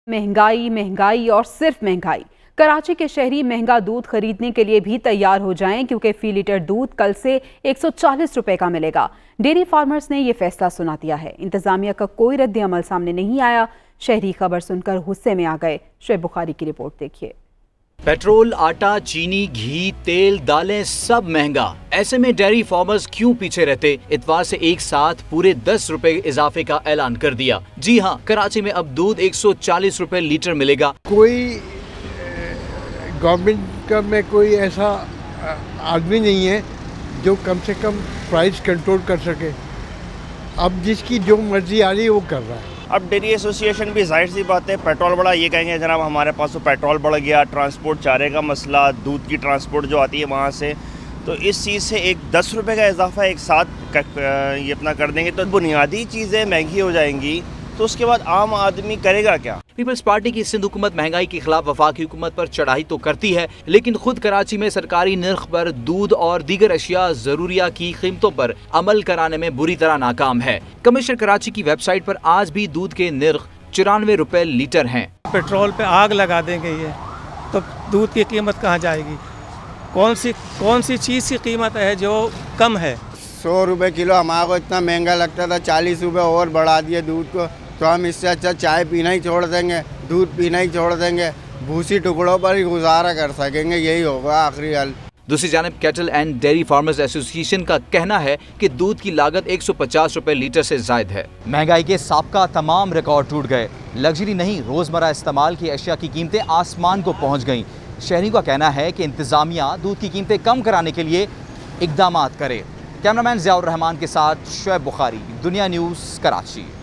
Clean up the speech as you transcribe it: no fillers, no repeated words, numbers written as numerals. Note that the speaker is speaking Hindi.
महंगाई महंगाई और सिर्फ महंगाई। कराची के शहरी महंगा दूध खरीदने के लिए भी तैयार हो जाएं, क्योंकि फी लीटर दूध कल से 140 रुपए का मिलेगा। डेयरी फार्मर्स ने यह फैसला सुना दिया है। इंतजामिया का कोई रद्द अमल सामने नहीं आया। शहरी खबर सुनकर गुस्से में आ गए। शुएब बुखारी की रिपोर्ट देखिए। पेट्रोल, आटा, चीनी, घी, तेल, दालें सब महंगा। ऐसे में डेयरी फार्मर्स क्यों पीछे रहते? इतवार से एक साथ पूरे 10 रुपए इजाफे का ऐलान कर दिया। जी हाँ, कराची में अब दूध 140 रुपए लीटर मिलेगा। कोई गवर्नमेंट का में कोई ऐसा आदमी नहीं है जो कम से कम प्राइस कंट्रोल कर सके। अब जिसकी जो मर्जी आ रही है वो कर रहा है। अब डेयरी एसोसिएशन भी जाहिर सी बात है पेट्रोल बढ़ा, ये कहेंगे जनाब हमारे पास तो पेट्रोल बढ़ गया, ट्रांसपोर्ट चारे का मसला, दूध की ट्रांसपोर्ट जो आती है वहाँ से, तो इस चीज़ से एक 10 रुपये का इजाफा एक साथ ये अपना कर देंगे तो बुनियादी चीज़ें महंगी हो जाएंगी। तो उसके बाद आम आदमी करेगा क्या? पीपल्स पार्टी की सिंध हुकूमत महंगाई के खिलाफ वफाकी हुकूमत पर चढ़ाई तो करती है, लेकिन खुद कराची में सरकारी निर्ख पर दूध और दीगर अशिया जरूरिया की कीमतों पर अमल कराने में बुरी तरह नाकाम है। कमिश्नर कराची की वेबसाइट पर आज भी दूध के निर्ख 94 रुपए लीटर हैं। पेट्रोल पे आग लगा देंगे ये तो दूध की कीमत कहाँ जाएगी? कौन सी चीज़ की कीमत है जो कम है? 100 रुपये किलो हमारे को इतना महंगा लगता था, 40 रुपये और बढ़ा दिए दूध को। तो हम इससे अच्छा चाय पीना ही छोड़ देंगे, दूध पीना ही छोड़ देंगे, भूसी टुकड़ों पर ही गुजारा कर सकेंगे। यही होगा आखिरी हल। दूसरी जानब cattle and dairy farmers association का कहना है कि दूध की लागत 150 रुपए लीटर से जायद है। महंगाई के साबका तमाम रिकॉर्ड टूट गए। लग्जरी नहीं, रोजमर्रा इस्तेमाल की अशिया की कीमतें आसमान को पहुंच गईं। शहरियों का कहना है कि इंतजामिया दूध की कीमतें कम कराने के लिए इकदाम करे। कैमरामैन जियाउर रहमान के साथ शुएब बुखारी, दुनिया न्यूज़, कराची।